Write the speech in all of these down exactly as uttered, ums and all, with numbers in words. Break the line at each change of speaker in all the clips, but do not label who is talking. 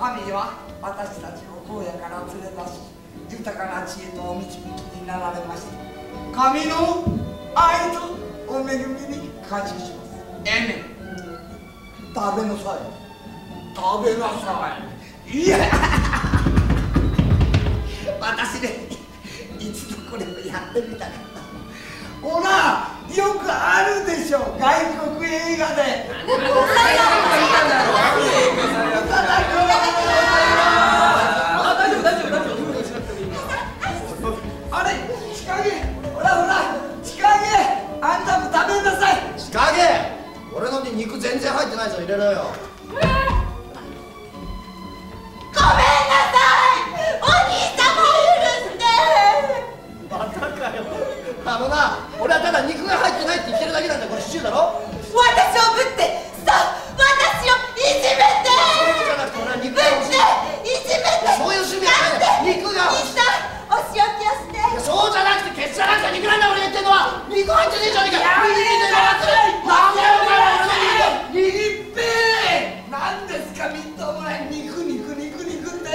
神は私たちを荒野から連れ出し、豊かな知恵とお導きになられました。神の愛とお恵みに感謝します。エメン。食べなさい。食べなさい。いや私ね、一度これをやってみたかった。ほら、よくあるでしょ、外国映画で。あれ、千影、ほらほら、千影、あんたも食べなさい。
千影、俺のに肉全然入ってないぞ、入れろよ。
ごめんなさい、お兄様許して。
またかよ。あのな、俺はただ肉が入ってないって言ってるだけなんだ。これシチューだろ。
私をぶって、そう、私をいじめて。
そうじゃなくて俺は肉が欲しい。
いじめて。
そういう趣味はない。肉が欲しい。
お仕置きをして。
そうじゃなくて、ケツじゃなくて肉なんだ。俺言ってんのは肉入ってねえじゃねえか。右に出回ってない。なんだよお前ら俺の肉。
いっぺー、なんですかみっともない肉肉肉肉って。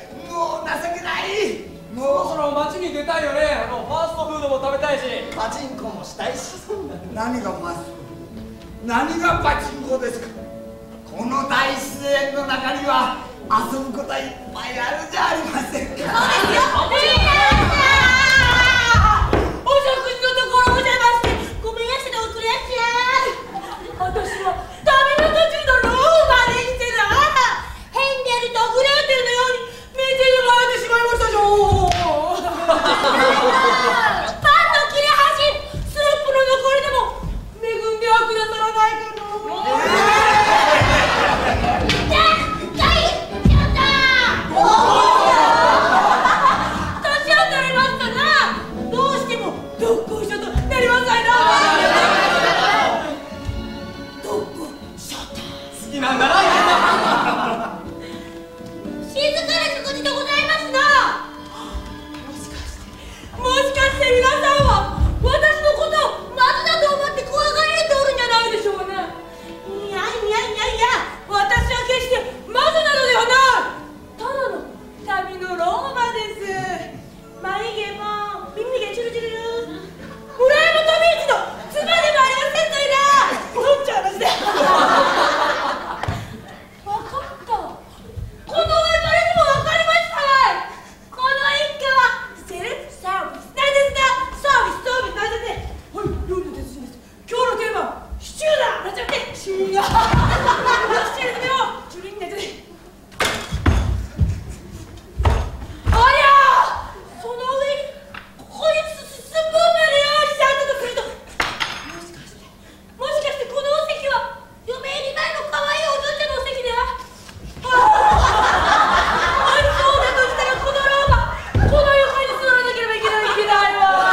もう情けない。
そろそろ街に出たいよね。あのファーストフードも食べたいし、
パチンコもしたいし。
何がファースト？何がパチンコですか？この大自然の中には遊ぶことはいっぱいあるじゃありませんか。そうですよ。
お食事のところお邪魔してごめんやしでおくれやしや。私は旅の途中のローマでしてな、ヘンデルとグレーテルのように目尻が開いてしまいましたじゃん。パンの切れ端、スープの残りでも恵んではくださらないかな。
なんだな。
静かな食事でございますな。もしかしてもしかして皆さんは私のことをマズだと思って怖がられておるんじゃないでしょうね。いやいやいやいや、私は決してマズなのではない。ただの旅のローマです。眉毛も耳毛チュルチュルル、村山富一の妻でもありませんといな。ほんちゃ話でこの別れにも分かりましたわい。この一家はセルフサービスなんですが、サービスサービスなんですね。はい、料理の鉄人です。今日のテーマはシチューだ。なんちゃってシチューがシチューでもチュリンですね。ありゃー、その上にこういうススプーンまで用意してあったとすると、もしかしてもしかしてこのお席は嫁入り前の可愛いお嬢ちゃんのお席では。ああ、そうだとしたらこのローマ、この床に座らなければいけないいけないわ。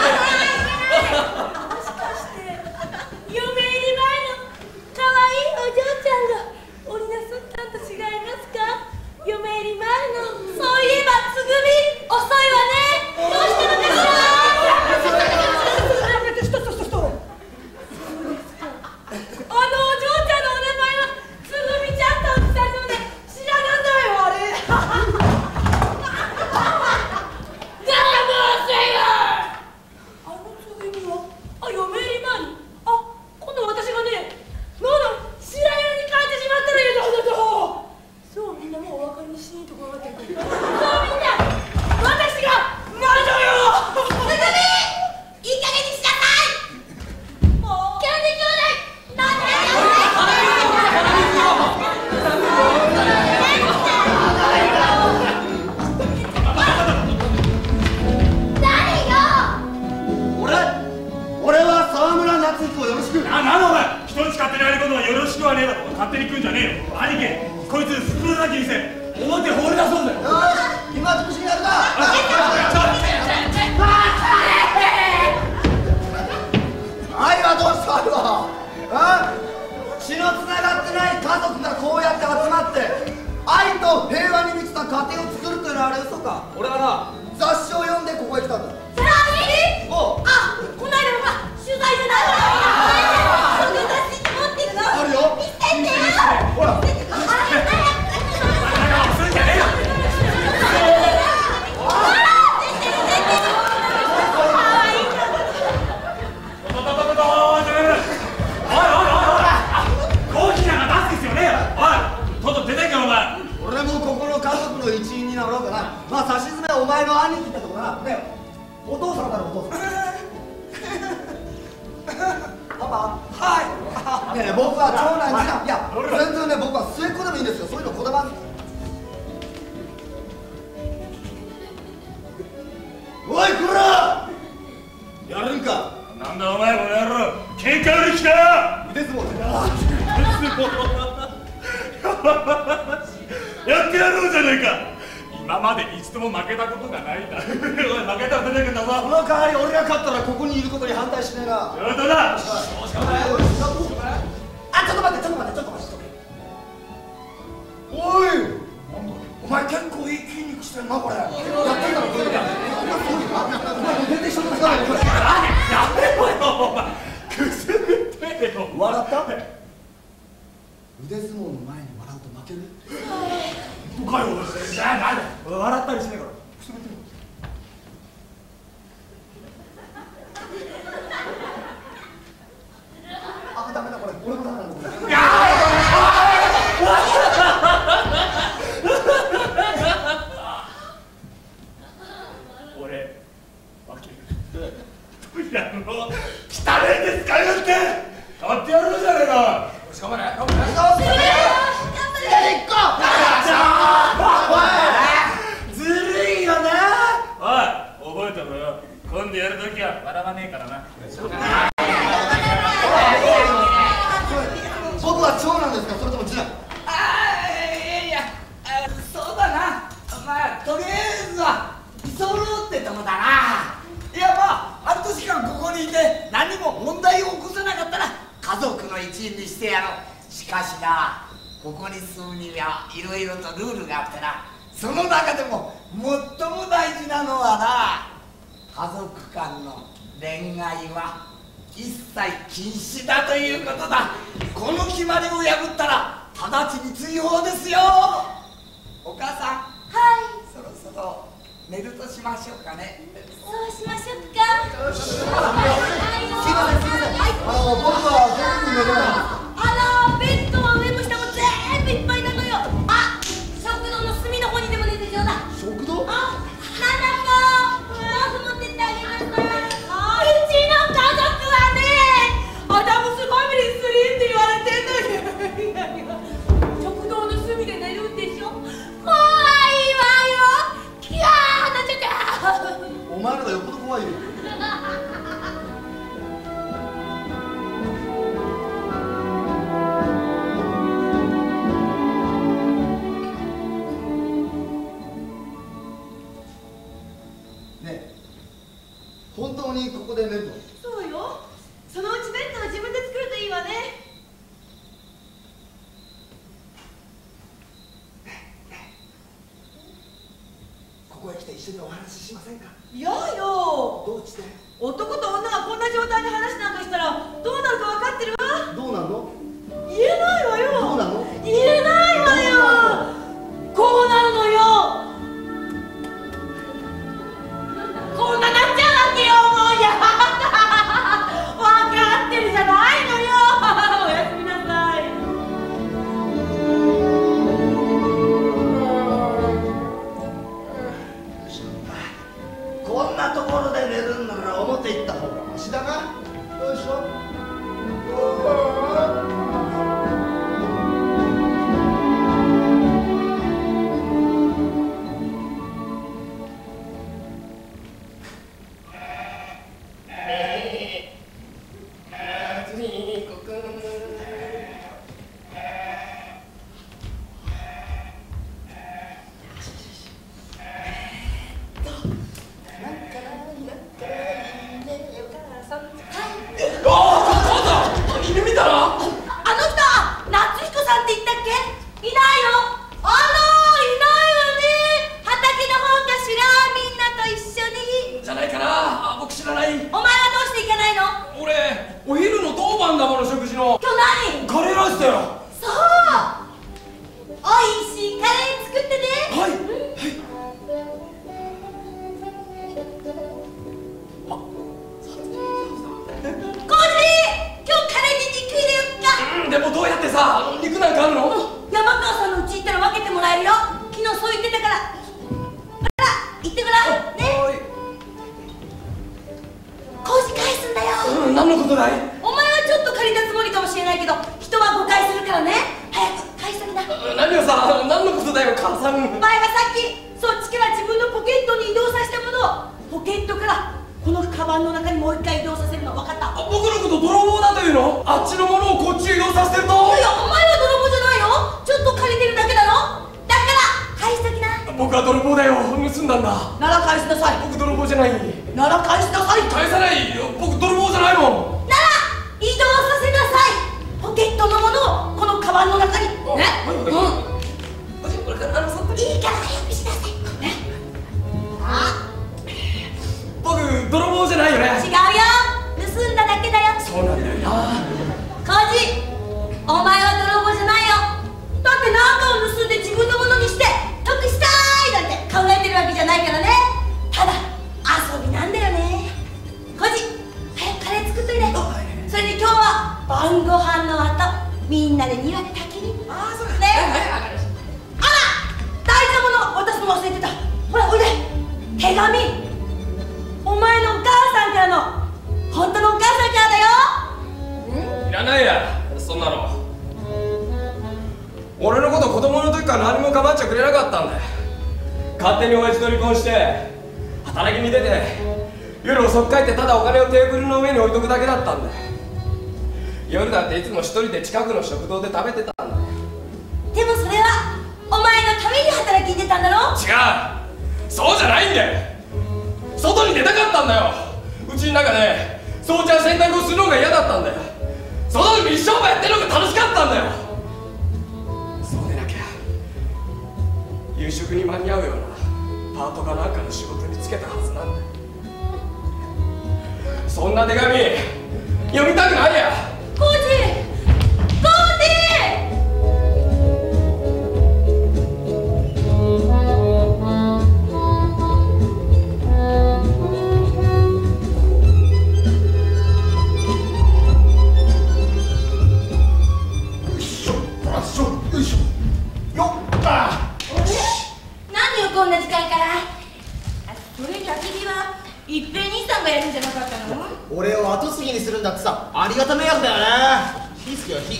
もしかして嫁入り前の可愛いお嬢ちゃんが織りなすったんと違いますか？嫁入り前の、そういえばつぐみ遅いわね。どうしたのかしら。あのお嬢ちゃんのお名前はつぐみちゃんとおっしゃるので知らなんだよあれ。だからもうせいわ。あのつぐみは、あ、嫁入り前に、あ、今度私がね、なんだ白色に変えてしまったらいいのだと。そう、みんなもうお分かりにしいところがあってる。そうみんな、私が魔女よ。つぐみ、いい加減にしなさい。もうキャンディーちょうだい。なんで
俺は沢村夏彦をよろしく。
あ、なんだお前、人に勝手にやることはよろしくはねえだろ。勝手に食うんじゃねえよ。兄貴、こいつスプーンだけにせ表放り出そうぜ。
よし、今潰しにやるか。愛はどうした愛は。あ、血のつながってない家族がこうやって集まって愛と平和に満ちた家庭を作るというのはあれ嘘か。
俺はな、
雑誌を読んでここへ来たんだ。
それは
おう、
あ、この間のほら取材じゃないわ。その雑誌持ってるの。
あるよ。
見せてよ。
ほら。
見せてよ。早く早く。
の一員になろうかな。まあさしずめはお前の兄貴ってとこな。ねお父さんだろ、お父さん。パパ。
はい。
ねえ僕は長男次男。いや全然ね僕は末っ子でもいいんですよ。そういうのこだわる。おいこらやるんか。
なんだお前この野郎、喧嘩売りきか。
腕相撲ってな。
やってやろうじゃねえか。今まで一度も負けたことがないんだ。おい負けたら出てくんだぞ。
その代わり俺が勝ったらここにいることに反対しねえな。
上等だ。
あ、ちょっと待ってちょっと待ってちょっと待ってちょっとおいお前結構いい筋肉してんなこれ。やってんだろこれ。お前全然一緒に使わない。
やめろよお前。くすぐってよ。
笑った？腕相撲の前に笑うと負ける？
おかよ。じゃあなんだ。
笑ったりしないから。あ、ダメだこれ。俺もダメだこれ。
俺負ける。いやもう汚いんですかよって。やってやるじゃねえか。しかもね。
ずるいよな。
おい覚えてろよ。今度やるときは笑わねえからな。
僕は長男ですか、それとも次男？
ああ、いやいや、そうだな。まあとりあえずは居候ってとこだな。いやまあ半年間ここにいて何も問題を起こさなかったら家族の一員にしてやろう。しかしな、ここに住むにはいろいろとルールがあってな、その中でも最も大事なのはな、家族間の恋愛は一切禁止だということだ。この決まりを破ったら直ちに追放ですよ。お母さん、
はい、
そろそろ寝るとしましょうかね。
そうしましょうか。
すいませんすいません。あの僕は全部寝れない。
あら、ベッドは上も下も全部いっぱいなのよ。あ、食堂の隅の方にでも寝てちょうだ。
食堂？
あ、花子、毛布持ってってあげなさい。うちの家族はね、アダムスファミリースリーって言われてんのよ。いやいや、食堂の隅で寝るんでしょ。怖いわよ。キャーなっちゃった。
お前のがよっぽど怖いよ。ねえ、本当にここで寝るの？
そうよ。そのうちベッドは自分で作るといいわね。
ここへ来て一緒にお話ししませんか？
嫌よ。
どうして？
男と女がこんな状態で話なんかしたらどうなるか分かってるわ。
どうなんの？
言えないわよ。
どうなの？
言えないわよ。こうなるのよ。こんななっちゃうわけよ。もうやだ。分かってるじゃないのよ。おやすみなさい。
こんなところで寝るんなら表行った方がマシだな。よいしょ。
でもどうやってさ、肉なんかあるの？
山川さんの家行ったら分けてもらえるよ。昨日そう言ってたから行ってごらんね。工事返すんだよ。
うん、何のことだい？
お前はちょっと借りたつもりかもしれないけど、人は誤解するからね。早く返しときな。
何をさ、何のことだよ母さん。
お前がさっきそっちから自分のポケットに移動させたものをポケットからこのカバンの中にもう一回移動させるの分かった？
僕のこと泥棒だというの？あっちのものをこっちへ移動させてると。
いやいや、お前は泥棒じゃないよ。ちょっと借りてるだけだろ。だから返しときな。
僕は泥棒だよ。盗んだんだ。
なら返しなさい。
僕泥棒じゃない。
なら返しなさい。
返さない。僕泥棒じゃないもん。
なら移動させなさい。ポケットのものをこのカバンの中にね。うん。
これからあのそっと
いいから早くしなさいね。あ、
僕泥棒じゃないよね。
違うよ。盗んだだけだよ。
そうなんだよな。
コージ、お前は泥棒じゃないよ。だって何かを盗んで自分のものにして得したいなんて考えてるわけじゃないからね。ただ遊びなんだよね。コージ、早くカレー作っといて。それで今日は晩ご飯の後みんなで庭で焚き火。
ああ、そうか
ね。
はいはい、わかりました。
あら、大事なもの渡すの忘れてた。ほらおいで。手紙。お前のお母さんからの、本当のお母さんからだよ。
いらないや、そんなの。俺のこと子供の時から何も構っちゃくれなかったんだよ。勝手に親父と離婚して働きに出て、夜遅く帰ってただお金をテーブルの上に置いとくだけだったんだよ。夜だっていつも一人で近くの食堂で食べてたんだよ。
でもそれはお前のために働きに出たんだろ。
違う、そうじゃないんだよ。外に出たかったんだよ。うちの中でそうちゃん洗濯をするのが嫌だったんだよ。外で一生もやってるのが楽しかったんだよ。そうでなきゃ夕食に間に合うようなパートかなんかの仕事に就けたはずなんだよ。そんな手紙読みたくないや。
コージ、コージ。何よこんな時間から。それ焚き火は一平兄さんがやるんじゃなかったの？
俺を後継ぎにするんだってさ、ありがた迷惑だよね。火つけよ火。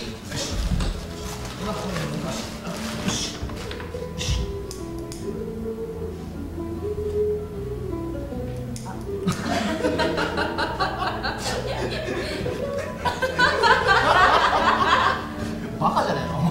バカじゃねえの？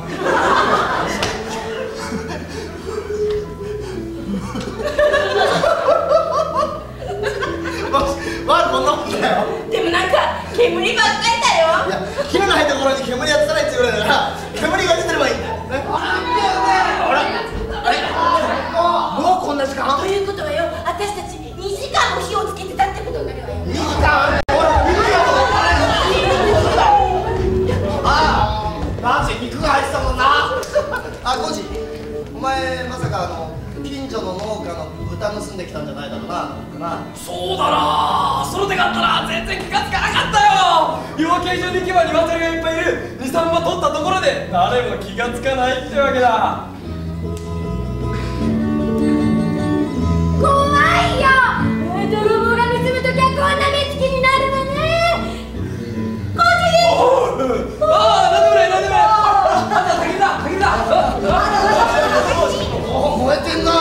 まあこんなもんだよ。
でもなんか煙ばっかりだよ。
いや、火のないところに煙やつさないって言うぐらいだから煙が出てればいいんだよ。ね、あら、あれ、もうこんな時間？
ということはよ、私たちにじかんも火をつけてたってことになるわよ。
にじかん？ほら、見るよ。ああ、なんせ肉が入ってたもんな。あ、コージ、お前まさかあの近所の農家の豚盗んできたんじゃないだろうな。な、
そうだな、その手があったら全然気がつかなかったよ。養鶏場に行けば鶏がいっぱいいる。に、さん羽取ったところで誰も気がつかないってわけだ。
怖いよ。泥棒が盗むときはこんな目つきになるわね。コージ。
ああ、なんでもないなんでもない。あんた先だ先だ。
燃えてんな。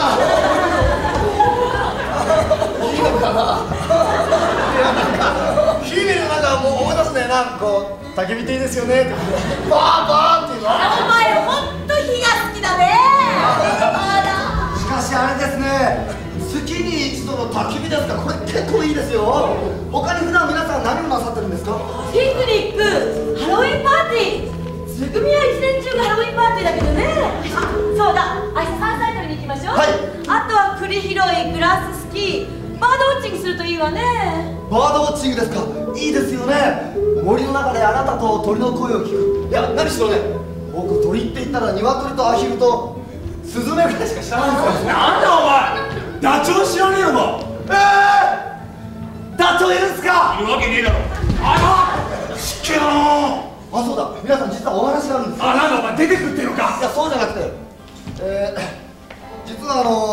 いいのかな。いや、なんか火見るなんかもう思い出すね。なんかこう焚き火亭ですよねってバーバーっていうの。
お前ほんと火が好きだね。あら。
しかしあれですね、月に一度の焚き火ですか。これ結構いいですよ。他に普段皆さん何をなさってるんですか？
ピクニック、ハロウィンパーティー。つぐみは一年中がハロウィンパーティーだけどね。あ、そうだ、明日山菜採りに行きましょう。
はい。
あとは栗拾い、グラススキー、バードウォッチングするといいわね。
バードウォッチングですか。いいですよね。森の中であなたと鳥の声を聞く。いや、何しろね、僕鳥って言ったら鶏とアヒルとスズメぐらいしか知らないんですよ。
なんだお前、ダチョウ知らねえのか。
えー、ダチョウいるんすか？
いるわけねえだろ。あら、しっけなー。
あ、そうだ、皆さん実はお話があるんです。
あ、なんだお前出てくっていうのか。
いや、そうじゃなくて、えー、実はあの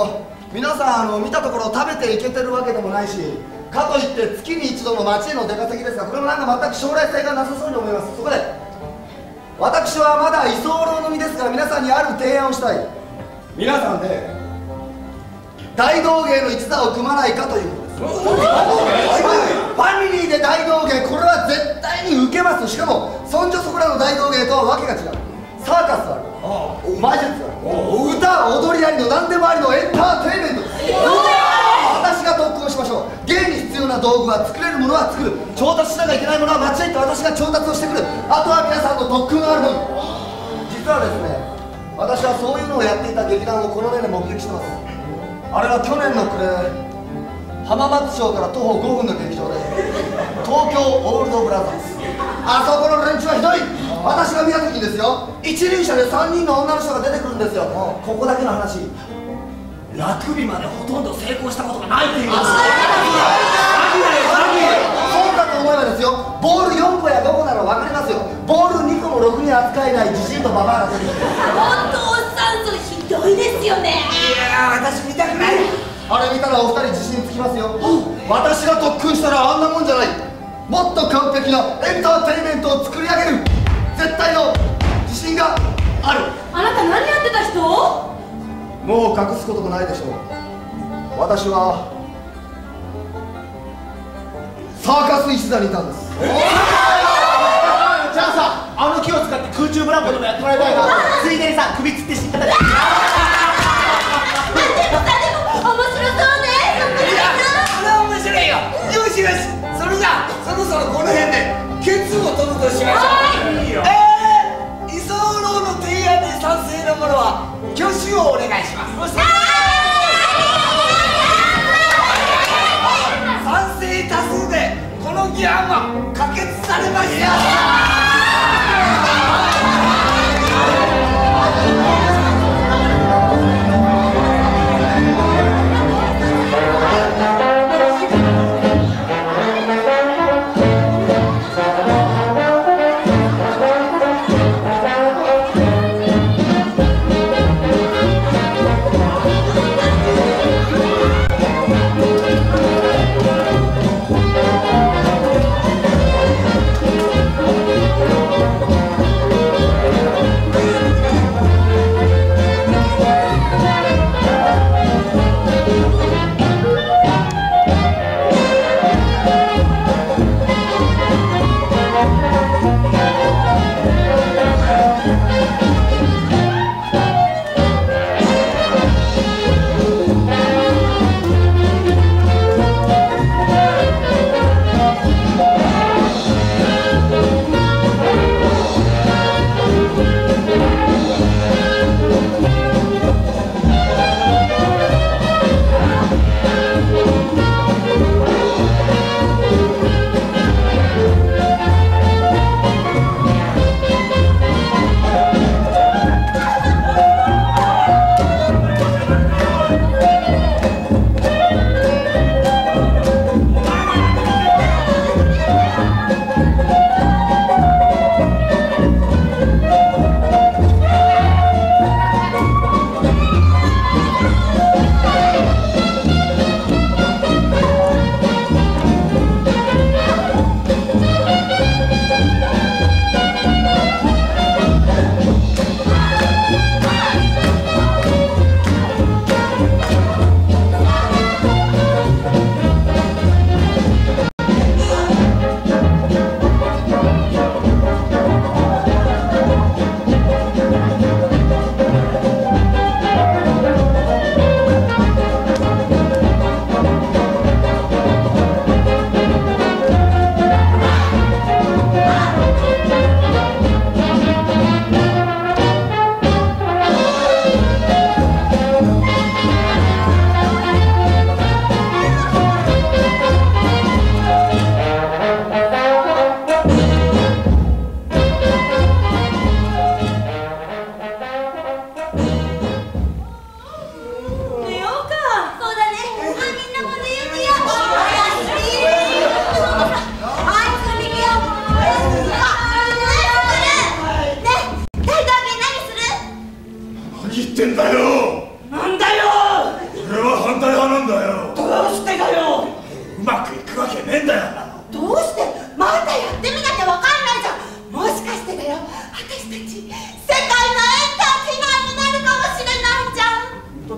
皆さんあの見たところ食べていけてるわけでもないし、かといって月に一度の町への出稼ぎですが、これもなんか全く将来性がなさそうに思います。そこで私はまだ居候の身ですが、皆さんにある提案をしたい。皆さんで大道芸の一座を組まないかということです。ファミリーで大道芸、これは絶対に受けます。しかもそんじょそこらの大道芸とはわけが違う。サーカスある、魔術ある、歌踊りありの何でもありのエンターテインメントです。私が特訓しましょう。芸に必要な道具は作れるものは作る、調達しなきゃいけないものは間違えて私が調達をしてくる。あとは皆さんの特訓があるのみ。実はですね、私はそういうのをやっていた劇団をこの目で目撃してます。あれは去年の暮れ、浜松町から徒歩ごふんの劇場で、東京オールドブラザーズ、あそこの連中はひどい。私が見た時にですよ、一輪車でさんにんの女の人が出てくるんですよ。ここだけの話、ラグビーまでほとんど成功したことがないっていうんです。そうかと思えばですよ、ボールよんこやごこなら分かりますよ。ボールにこもろくに扱えない自信とババアが出てくる。
本当おっさん、それひどいですよね。
いやー、私見たくない。
あれ見たらお二人自信つきますよ。私が特訓したらあんなもんじゃない。もっと完璧なエンターテインメントを作り上げる絶対の自信がある。
あなた何やってた人？
もう隠すこともないでしょう。私はサーカス一座にいたんです。
じゃあさ、あの木を使って空中ブランコでもやってもらいたいな。ついでにさ、首つって死んだら。
でもさ、でも面白そうね。
いや、それは面白いよ。よしよし、それじゃあそろそろこの辺でケツを取るとしましょう。いいよ。えー、居候の提案に賛成の者は挙手をお願いします。賛成多数でこの議案は可決されました。
「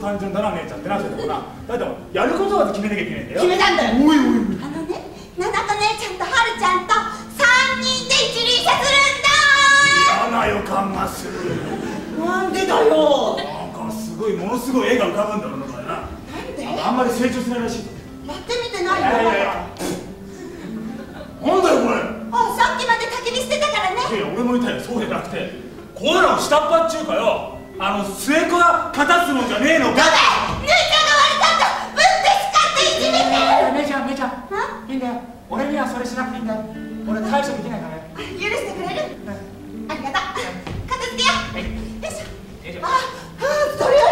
単純だな姉ちゃんってなってたもんな。だってもやることは決めなきゃいけないんだよ。
決めたんだよ。
おいおいおい。
あのね、ななこ姉ちゃんとはるちゃんとさんにんで一輪車するんだ。
嫌な予感がする。
なんでだよ。
なんかすごいものすごい絵が浮かぶんだろうなこれな。
なんで？
あんまり成長しないらしい。
やってみてない
いやいやい
よ。
や。なんだよこれ。
あ、さっきまで焚き火してたからね。
いやいや俺も言ったよ。そうじゃなくてこういうのを下っ端っちゅうかよ、あの末っ子が勝たすもんじゃねえのか。
姉ちゃんが悪かった。ブンですかっていじめて。
姉ちゃん姉ちゃんいいんだよ、俺にはそれしなくていいんだよ。俺対処できないからね。
許してくれる？ありがとう。片付けよう。よいしょ。あ、とりあ